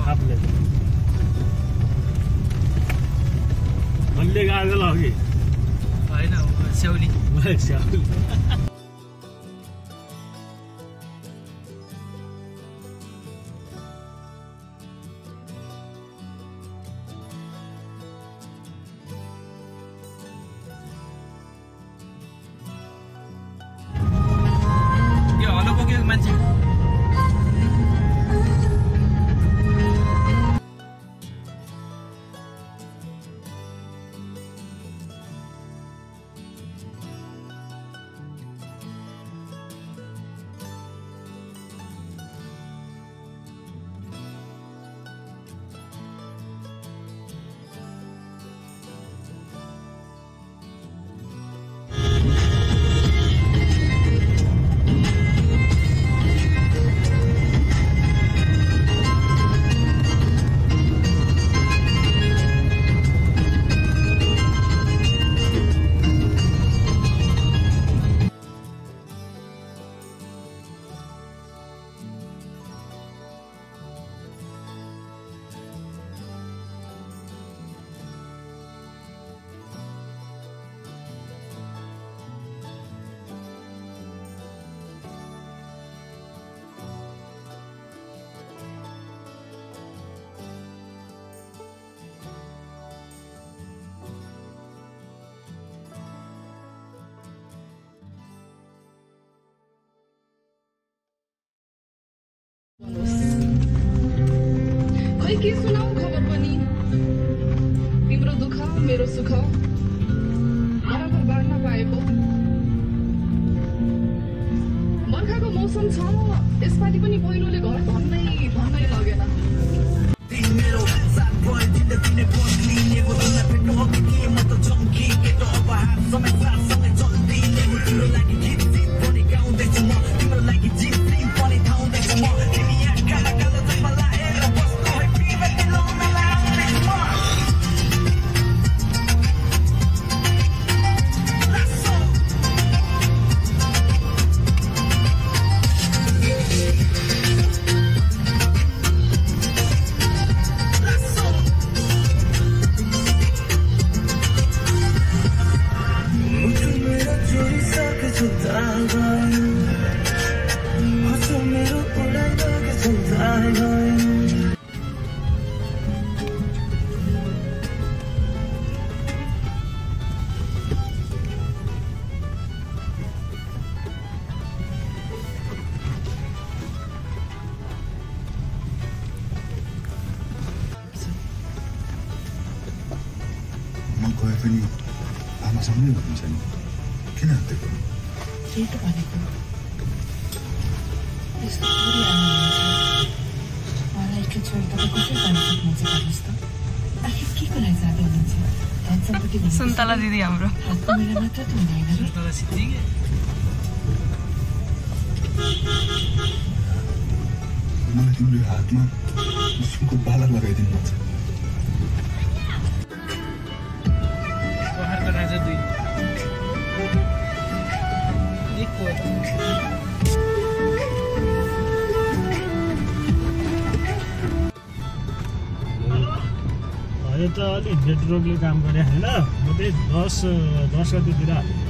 आपले भन्ने गाजल हो कि होइन स्याउली स्याउली खै के सुनाऊ खबर पनि तिम्रो दुःख मेरो सुख बराबर बाँड्न पाएको बर्खाको मौसम छ यसपालि पनि पहिरोले घर भन्नै लगेन गए पनि आमासँगै हुनुहुन्छ नि किन हत्तेको के त भनेको यस्तो थोरै आउनुहुन्छ मलाई एक छोरी तपाईँ कसरी गर्न सक्नुहुन्छ भन्नुहोस् त आखिर के को लागि जाँदै हुनुहुन्छ धन सम्पत्ति भन्नु सुन्तला दिदी हाम्रो हातको मेरा मात्र त हुँदैन र सुन्तला सिद्धिगे मलाई तिम्रो हातमा सुनको बाला लगाइदिनुपर्छ राजा दुई यो त अलिक नेटवर्कले काम गरे होइन म चाहिँ 10 गतितिर